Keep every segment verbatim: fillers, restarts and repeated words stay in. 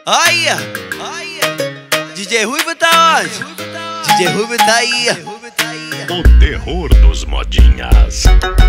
Olha, D J Ruivo tá onde? D J Ruivo tá aí. O terror dos modinhas.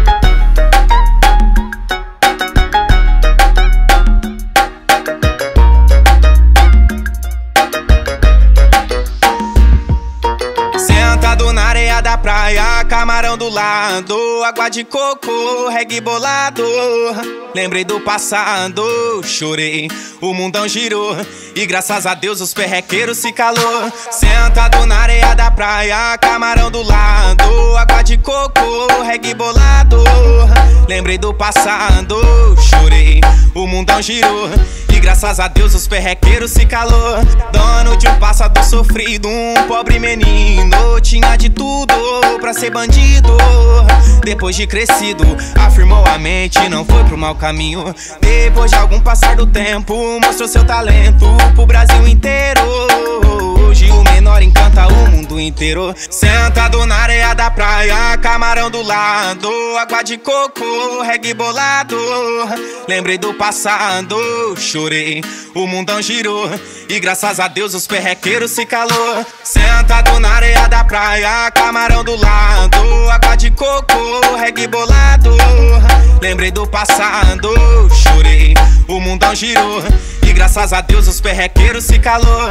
Sentado na areia da praia, camarão do lado, água de coco, reggae bolado. Lembrei do passado, chorei, o mundão girou e graças a Deus os perrequeiros se calou. Sentado na areia da praia, camarão do lado, água de coco, reggae bolado. Lembrei do passado, chorei, o mundão girou e graças a Deus os perrequeiros se calou. Dono de um passado sofrido, um pobre menino, tinha de tudo pra ser bandido. Depois de crescido, afirmou a mente, não foi pro mau caminho. Depois de algum passar do tempo, mostrou seu talento pro Brasil inteiro. Hoje o menor encanta o mundo inteiro. Sentado na areia da praia, camarão do lado, água de coco, reggae bolado. Lembrei do passado, chorei, o mundão girou e graças a Deus os perrequeiros se calou. Sentado na areia da praia, camarão do lado, água de coco, reggae bolado. Lembrei do passado, chorei, o mundão girou e graças a Deus os perrequeiros se calou.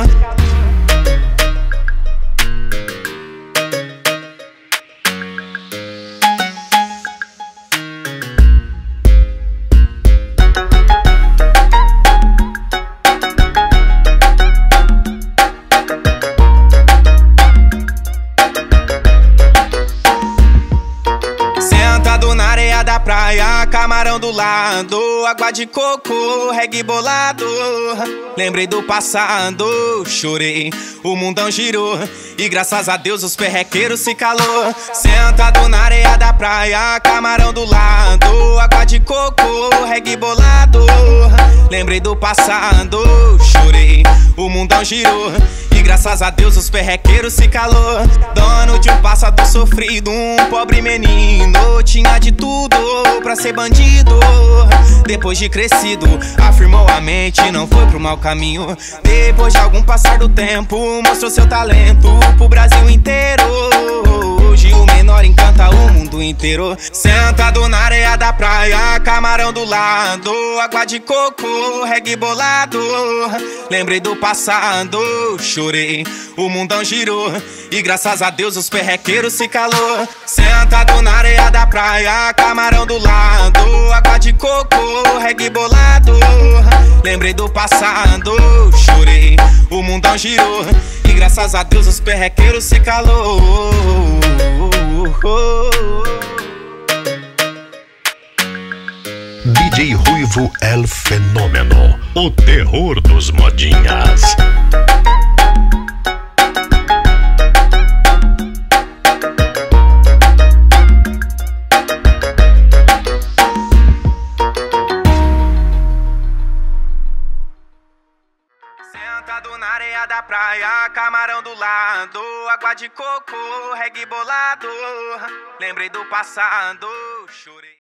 Sentado na areia da praia, camarão do lado, água de coco, reggae bolado. Lembrei do passado, chorei, o mundão girou e graças a Deus os perrequeiros se calou. Sentado na areia da praia, camarão do lado, água de coco, reggae bolado. Lembrei do passado, chorei, o mundão girou e graças a Deus os perrequeiros se calou. Dono de um passado sofrido, um pobre menino, tinha de tudo pra ser bandido. Depois de crescido, afirmou a mente, não foi pro mau caminho. Depois de algum passar do tempo, mostrou seu talento pro Brasil inteiro. Hoje o menor encanta o mundo inteiro. Sentado na areia da praia, camarão do lado, água de coco, reggae bolado. Lembrei do passado, chorei, o mundão girou e graças a Deus os perrequeiros se calou. Sentado na areia da praia, camarão do lado, água de coco, reggae bolado. Lembrei do passado, chorei, o mundão girou e graças a Deus os perrequeiros se calou. D J Ruivo El Fenômeno, o terror dos modinhas. Sentado na areia da praia, camarão do lado, água de coco, reggae bolado. Lembrei do passado, chorei.